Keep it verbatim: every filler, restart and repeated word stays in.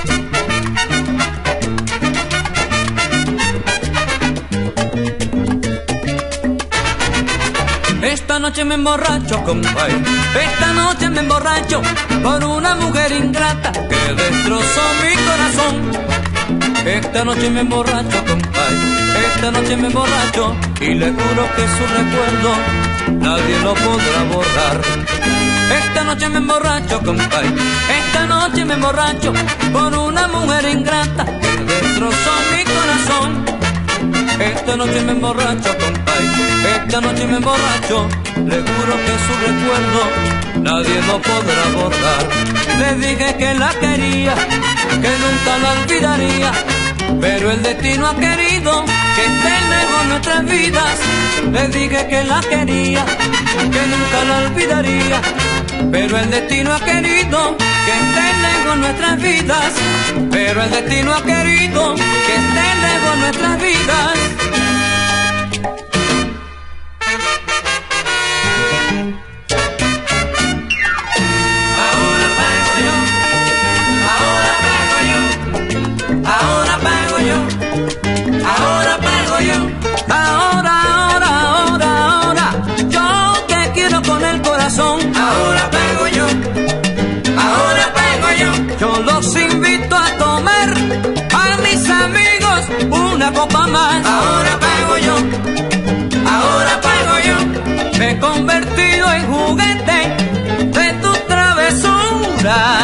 Esta noche me emborracho, compay, esta noche me emborracho por una mujer ingrata que destrozó mi corazón. Esta noche me emborracho, compay, esta noche me emborracho y le juro que su recuerdo nadie lo podrá borrar. Esta noche me emborracho, compay, esta noche me emborracho por una mujer ingrata que destrozó mi corazón. Esta noche me emborracho, compay, esta noche me emborracho, le juro que su recuerdo nadie lo podrá borrar. Le dije que la quería, que nunca la olvidaría, pero el destino ha querido que esté lejos nuestras vidas. Le dije que la quería, que nunca la olvidaría, pero el destino ha querido que esté lejos nuestras vidas. Pero el destino ha querido que esté lejos nuestras vidas. Ahora pago yo, ahora pago yo, ahora pago yo, ahora pago yo. Ahora, ahora, ahora, ahora, yo que quiero con el corazón. Ahora pago yo, ahora pago yo. Yo los invito a tomar, a mis amigos, una copa más. Ahora pago yo, ahora pago yo. Me he convertido en juguete de tu travesura.